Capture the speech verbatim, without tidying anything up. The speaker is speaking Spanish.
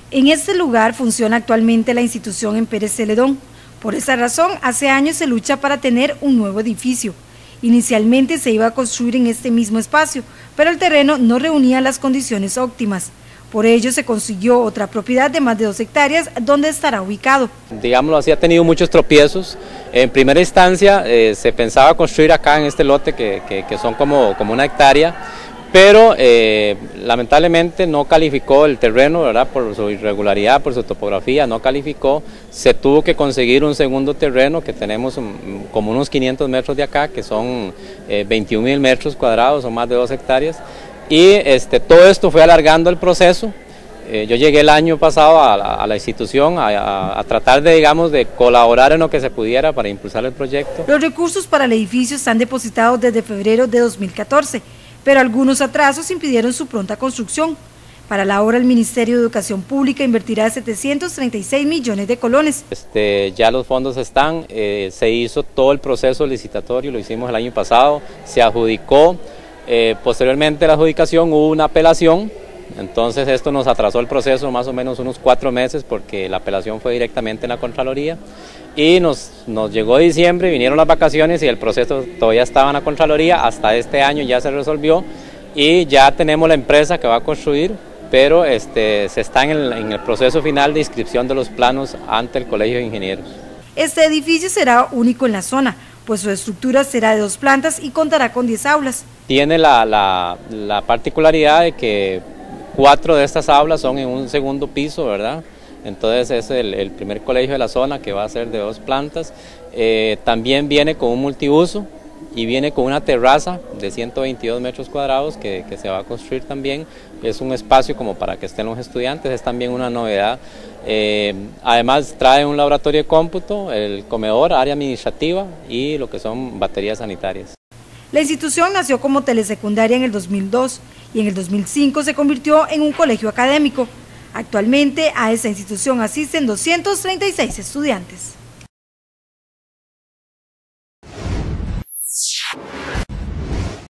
En este lugar funciona actualmente la institución en Pérez Celedón. Por esa razón, hace años se lucha para tener un nuevo edificio. Inicialmente se iba a construir en este mismo espacio, pero el terreno no reunía las condiciones óptimas. Por ello se consiguió otra propiedad de más de dos hectáreas donde estará ubicado. Digámoslo así, ha tenido muchos tropiezos. En primera instancia eh, se pensaba construir acá en este lote que, que, que son como, como una hectárea, pero eh, lamentablemente no calificó el terreno, ¿verdad? Por su irregularidad, por su topografía, no calificó. Se tuvo que conseguir un segundo terreno que tenemos um, como unos quinientos metros de acá, que son eh, veintiún mil metros cuadrados o más de dos hectáreas. Y este, todo esto fue alargando el proceso. Eh, yo llegué el año pasado a la, a la institución a, a, a tratar de, digamos, de colaborar en lo que se pudiera para impulsar el proyecto. Los recursos para el edificio están depositados desde febrero de dos mil catorce, pero algunos atrasos impidieron su pronta construcción. Para la obra el Ministerio de Educación Pública invertirá setecientos treinta y seis millones de colones. Este, ya los fondos están, eh, se hizo todo el proceso licitatorio, lo hicimos el año pasado, se adjudicó. Eh, posteriormente a la adjudicación hubo una apelación, entonces esto nos atrasó el proceso más o menos unos cuatro meses porque la apelación fue directamente en la Contraloría y nos, nos llegó diciembre, vinieron las vacaciones y el proceso todavía estaba en la Contraloría, hasta este año ya se resolvió y ya tenemos la empresa que va a construir, pero este, se está en el, en el proceso final de inscripción de los planos ante el Colegio de Ingenieros. Este edificio será único en la zona, pues su estructura será de dos plantas y contará con diez aulas. Tiene la, la, la particularidad de que cuatro de estas aulas son en un segundo piso, ¿verdad? Entonces es el, el primer colegio de la zona que va a ser de dos plantas. Eh, también viene con un multiuso y viene con una terraza de ciento veintidós metros cuadrados que, que se va a construir también. Es un espacio como para que estén los estudiantes, es también una novedad. Eh, además trae un laboratorio de cómputo, el comedor, área administrativa y lo que son baterías sanitarias. La institución nació como telesecundaria en el dos mil dos y en el dos mil cinco se convirtió en un colegio académico. Actualmente a esta institución asisten doscientos treinta y seis estudiantes.